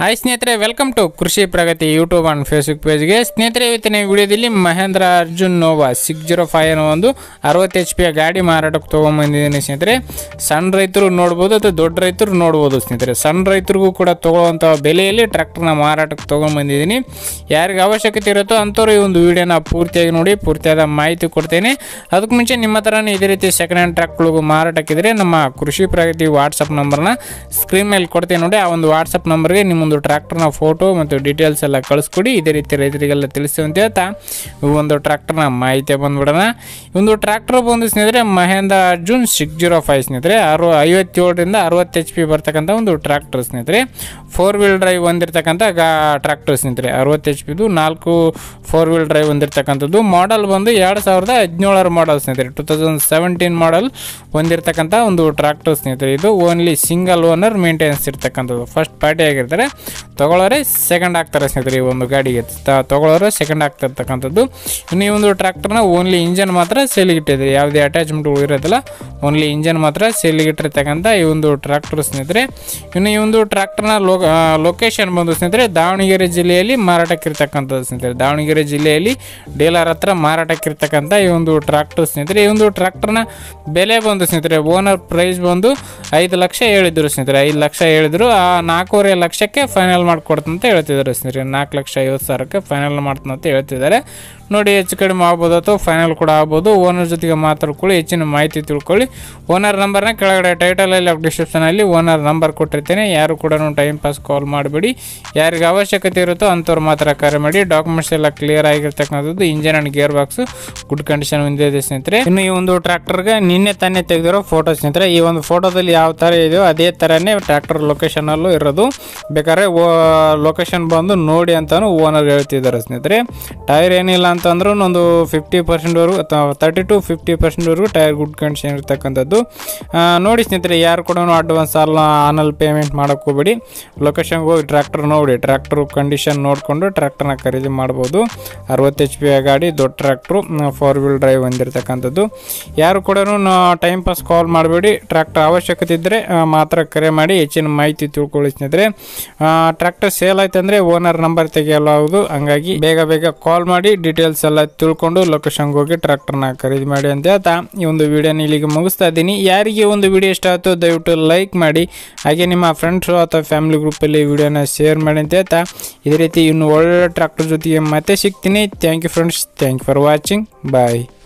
Hi ಸ್ನೇಹಿತರೆ, welcome to Krishi Pragati YouTube and Facebook ಪೇಜ್ಗೆ. ಸ್ನೇಹಿತರೆ, ಇವತ್ತಿನ ವಿಡಿಯೋದಲ್ಲಿ ಮಹೇಂದ್ರ ಅರ್ಜುನ್ ನೋವಾ 605 ಅನ್ನೋ ಒಂದು 60 HP ಗಾಡಿ ಮಾರಾಟಕ್ಕೆ ತೊಗೊಂಬಂದಿದ್ದೀನಿ ಸ್ನೇಹಿತರೆ. ಸಣ್ಣ ರೈತರು ನೋಡ್ಬೋದು ಅಥವಾ ದೊಡ್ಡ ರೈತರು ನೋಡ್ಬೋದು ಸ್ನೇಹಿತರೆ. ಸಣ್ಣ ರೈತರಿಗೂ ಕೂಡ ತೊಗೊಳ್ಳೋವಂಥ ಬೆಲೆಯಲ್ಲಿ ಟ್ರ್ಯಾಕ್ಟರ್ನ ಮಾರಾಟಕ್ಕೆ ತೊಗೊಂಬಂದಿದ್ದೀನಿ. ಯಾರಿಗೆ ಅವಶ್ಯಕತೆ ಇರುತ್ತೋ ಅಂಥವ್ರು ಈ ಒಂದು ವಿಡಿಯೋನ ಪೂರ್ತಿಯಾಗಿ ನೋಡಿ, ಪೂರ್ತಿಯಾದ ಮಾಹಿತಿ ಕೊಡ್ತೇನೆ. ಅದಕ್ಕೆ ಮುಂಚೆ ನಿಮ್ಮ ಹತ್ರನೇ ಇದೇ ರೀತಿ ಸೆಕೆಂಡ್ ಹ್ಯಾಂಡ್ ಟ್ರ್ಯಾಕ್ಟರ್ಗಳಿಗೂ ಮಾರಾಟಕ್ಕಿದ್ರೆ ನಮ್ಮ ಕೃಷಿ ಪ್ರಗತಿ ವಾಟ್ಸಪ್ ನಂಬರ್ನ ಸ್ಕ್ರೀನ್ ಮೇಲೆ ಕೊಡ್ತೇನೆ ನೋಡಿ. ಆ ಒಂದು ವಾಟ್ಸಪ್ ನಂಬರ್ಗೆ ನಿಮ್ಮೊಂದು ಟ್ರ್ಯಾಕ್ಟರ್ನ ಫೋಟೋ ಮತ್ತು ಡೀಟೇಲ್ಸ್ ಎಲ್ಲ ಕಳಿಸ್ಕೊಡಿ. ಇದೇ ರೀತಿ ರೈತರಿಗೆಲ್ಲ ತಿಳಿಸ್ತೀವಿ ಅಂತ ಹೇಳ್ತಾ ಒಂದು ಟ್ರ್ಯಾಕ್ಟರ್ನ ಮಾಹಿತಿ ಬಂದ್ಬಿಡೋಣ. ಒಂದು ಟ್ರ್ಯಾಕ್ಟರ್ ಬಂದು ಸ್ನೇಹಿತರೆ ಮಹೇಂದ್ರ ಅರ್ಜುನ್ 605 ಸ್ನೇಹಿತರೆ. 57ರಿಂದ 60 HP ಬರ್ತಕ್ಕಂಥ ಒಂದು ಟ್ರ್ಯಾಕ್ಟರ್ ಸ್ನೇಹಿತರೆ. 4 ವೀಲ್ ಡ್ರೈವ್ ಹೊಂದಿರತಕ್ಕಂಥ ಟ್ರ್ಯಾಕ್ಟರ್ ಸ್ನೇಹಿತರೆ. 60 HP 4 4 ವೀಲ್ ಡ್ರೈವ್ ಹೊಂದಿರತಕ್ಕಂಥದ್ದು. ಮಾಡಲ್ ಬಂದು 2017 ಮಾಡಲ್ ಸ್ನೇಹಿತರೆ. 2017 ಮಾಡಲ್ ಹೊಂದಿರತಕ್ಕಂಥ ಒಂದು ಟ್ರ್ಯಾಕ್ಟರ್ ಸ್ನೇಹಿತರೆ. ಇದು ಓನ್ಲಿ ಸಿಂಗಲ್ ಓನರ್ ಮೇಂಟೆನೆನ್ಸ್ ಇರ್ತಕ್ಕಂಥದ್ದು. ಫಸ್ಟ್ ಪಾರ್ಟಿ ಆಗಿರ್ತಾರೆ, ತಗೊಳ್ಳೋರೆ ಸೆಕೆಂಡ್ ಆಗ್ತಾರೆ ಸ್ನೇಹಿತರೆ. ಈ ಒಂದು ಗಾಡಿಗೆ ತಗೊಳ್ಳೋರೆ ಸೆಕೆಂಡ್ ಆಗ್ತಿರ್ತಕ್ಕಂಥದ್ದು. ಇನ್ನು ಈ ಒಂದು ಟ್ರ್ಯಾಕ್ಟರ್ನ ಓನ್ಲಿ ಇಂಜನ್ ಮಾತ್ರ ಸೇಲಿಗಿಟ್ಟಿದೆ, ಯಾವುದೇ ಅಟ್ಯಾಚ್ಮೆಂಟ್ಗಳು ಇರೋದಿಲ್ಲ. ಓನ್ಲಿ ಇಂಜನ್ ಮಾತ್ರ ಸೇಲಿಗಿಟ್ಟಿರ್ತಕ್ಕಂಥ ಈ ಒಂದು ಟ್ರ್ಯಾಕ್ಟರ್ ಸ್ನೇಹಿತರೆ. ಇನ್ನು ಈ ಒಂದು ಟ್ರ್ಯಾಕ್ಟರ್ನ ಲೊಕೇಶನ್ ಬಂದು ಸ್ನೇಹಿತರೆ ದಾವಣಗೆರೆ ಜಿಲ್ಲೆಯಲ್ಲಿ ಮಾರಾಟಕ್ಕಿರ್ತಕ್ಕಂಥದ್ದು ಸ್ನೇಹಿತರೆ. ದಾವಣಗೆರೆ ಜಿಲ್ಲೆಯಲ್ಲಿ ಡೀಲರ್ ಹತ್ರ ಮಾರಾಟಕ್ಕಿರ್ತಕ್ಕಂಥ ಈ ಒಂದು ಟ್ರ್ಯಾಕ್ಟರ್ ಸ್ನೇಹಿತರೆ. ಈ ಒಂದು ಟ್ರ್ಯಾಕ್ಟರ್ನ ಬೆಲೆ ಬಂದು ಸ್ನೇಹಿತರೆ ಓನರ್ ಪ್ರೈಸ್ ಬಂದು 5 ಲಕ್ಷ ಹೇಳಿದ್ರು ಸ್ನೇಹಿತರೆ. 5 ಲಕ್ಷ ಹೇಳಿದ್ರು. ಆ 4.5 ಲಕ್ಷಕ್ಕೆ ಫೈನಲ್ ಮಾಡಿಕೊಡ್ತಂತ ಹೇಳ್ತಿದ್ದಾರೆ ಸ್ನೇಹಿತರೆ. 4,50,000ಕ್ಕೆ ಫೈನಲ್ ಮಾಡ್ತಂತ ಹೇಳ್ತಿದ್ದಾರೆ ನೋಡಿ. ಹೆಚ್ಚು ಕಡಿಮೆ ಆಗ್ಬೋದು ಅಥವಾ ಫೈನಲ್ ಕೂಡ ಆಗ್ಬೋದು. ಓನರ್ ಜೊತೆಗೆ ಮಾತಾಡ್ಕೊಳ್ಳಿ, ಹೆಚ್ಚಿನ ಮಾಹಿತಿ ತಿಳ್ಕೊಳ್ಳಿ. ಓನರ್ ನಂಬರ್ನ ಕೆಳಗಡೆ ಟೈಟಲಲ್ಲಿ ಡಿಸ್ಕ್ರಿಪ್ಷನಲ್ಲಿ ಓನರ್ ನಂಬರ್ ಕೊಟ್ಟಿರ್ತೇನೆ. ಯಾರು ಕೂಡ ಟೈಮ್ ಪಾಸ್ ಕಾಲ್ ಮಾಡಬೇಡಿ. ಯಾರಿಗೆ ಅವಶ್ಯಕತೆ ಇರುತ್ತೋ ಅಂಥವ್ರು ಮಾತ್ರ ಕರೆ ಮಾಡಿ. ಡಾಕ್ಯುಮೆಂಟ್ಸ್ ಎಲ್ಲ ಕ್ಲಿಯರ್ ಆಗಿರ್ತಕ್ಕಂಥದ್ದು. Engine and gear box good condition ಹೊಂದಿದೆ ಸ್ನೇಹಿತರೆ. ಇನ್ನು ಈ ಒಂದು ಟ್ರ್ಯಾಕ್ಟರ್ಗೆ ನಿನ್ನೆ ತಾನೇ ತೆಗೆದಿರೋ ಫೋಟೋ ಸ್ನೇಹಿತರೆ. ಈ ಒಂದು ಫೋಟೋದಲ್ಲಿ ಯಾವ ಥರ ಇದೆಯೋ ಅದೇ ಥರನೇ ಟ್ರ್ಯಾಕ್ಟರ್ ಲೊಕೇಶನಲ್ಲೂ ಇರೋದು. ಬೇಕಾದ್ರೆ ಲೊಕೇಶನ್ ಬಂದು ನೋಡಿ ಅಂತಾನು ಓನರ್ ಹೇಳ್ತಿದ್ದಾರೆ ಸ್ನೇಹಿತರೆ. ಟೈರ್ ಏನಿಲ್ಲ ಅಂತಂದ್ರೂ ಒಂದು 50%ವರೆಗೂ ಅಥವಾ 30 to 50%ವರೆಗೂ ಟೈರ್ ಗುಡ್ ಕಂಡೀಷನ್ ಇರ್ತಕ್ಕಂಥದ್ದು. ನೋಡಿ ಸ್ನೇಹಿತರೆ, ಯಾರು ಕೂಡ ಅಡ್ವಾನ್ಸ್ ಆನಲ್ಲಿ ಪೇಮೆಂಟ್ ಮಾಡೋಕ್ಕೆ ಹೋಗ್ಬೇಡಿ. ಲೊಕೇಶನ್ಗೆ ಹೋಗಿ ಟ್ರ್ಯಾಕ್ಟರ್ ನೋಡಿ, ಟ್ರ್ಯಾಕ್ಟರ್ ಕಂಡೀಷನ್ ನೋಡಿಕೊಂಡು ಟ್ರ್ಯಾಕ್ಟರ್ನ ಖರೀದಿ ಮಾಡ್ಬೋದು. 60 HP ಗಾಡಿ, ದೊಡ್ಡ ಟ್ರ್ಯಾಕ್ಟ್ರು, 4 ವೀಲ್ ಡ್ರೈವ್ ಹೊಂದಿರತಕ್ಕಂಥದ್ದು. ಯಾರು ಕೂಡ ಟೈಮ್ ಪಾಸ್ ಕಾಲ್ ಮಾಡಬೇಡಿ. ಟ್ರ್ಯಾಕ್ಟರ್ ಅವಶ್ಯಕತೆ ಇದ್ದರೆ ಮಾತ್ರ ಕರೆ ಮಾಡಿ, ಹೆಚ್ಚಿನ ಮಾಹಿತಿ ತಿಳ್ಕೊಳ್ಳಿ ಸ್ನೇಹಿತರೆ. ಟ್ರ್ಯಾಕ್ಟರ್ ಸೇಲ್ ಆಯ್ತು ಅಂದರೆ ಓನರ್ ನಂಬರ್ ತೆಗೆಯಲಾಗುವುದು. ಹಂಗಾಗಿ ಬೇಗ ಕಾಲ್ ಮಾಡಿ ಡೀಟೇಲ್ಸ್ ಎಲ್ಲ ತಿಳ್ಕೊಂಡು ಲೊಕೇಶನ್ಗೆ ಹೋಗಿ ಟ್ರ್ಯಾಕ್ಟರ್ನ ಖರೀದಿ ಮಾಡಿ ಅಂತ ಹೇಳ್ತಾ ಈ ಒಂದು ವಿಡಿಯೋನ ಇಲ್ಲಿಗೆ ಮುಗಿಸ್ತಾ ಇದ್ದೀನಿ. ಯಾರಿಗೆ ಒಂದು ವಿಡಿಯೋ ಇಷ್ಟ ಆಯಿತು ದಯವಿಟ್ಟು ಲೈಕ್ ಮಾಡಿ, ಹಾಗೆ ನಿಮ್ಮ ಫ್ರೆಂಡ್ಸು ಅಥವಾ ಫ್ಯಾಮಿಲಿ ಗ್ರೂಪಲ್ಲಿ ವಿಡಿಯೋನ ಶೇರ್ ಮಾಡಿ ಅಂತ ಹೇಳ್ತಾ ಇದೇ ರೀತಿ ಇನ್ನು ಒಳ್ಳೆ ಟ್ರ್ಯಾಕ್ಟರ್ ಜೊತೆಗೆ ಮತ್ತೆ ಸಿಗ್ತೀನಿ. Thank you friends, thank you for watching, bye.